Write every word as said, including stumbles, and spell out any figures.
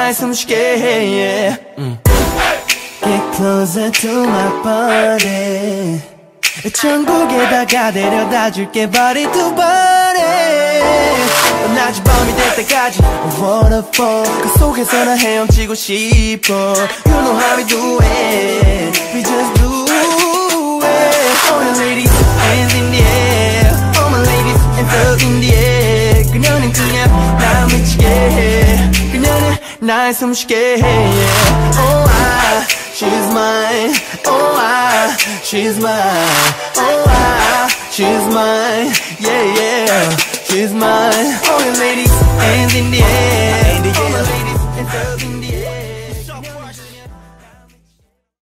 날 숨쉬게 해 yeah. 음. Get closer to my body 천국에다가 데려다줄게 body to body 낮이 밤이 될 때까지 waterfall 그 속에서 나 헤엄치고 싶어 You know how we do it We just do it All the ladies hands in the air All my ladies hands up in the air 그녀는 그냥 날 미치게 해 그녀는 날 숨쉬게 해 yeah. Oh I She's mine, oh I, she's mine, oh I, she's mine, yeah yeah, she's mine. All the ladies, hands in the air, all the ladies, hands up in the air.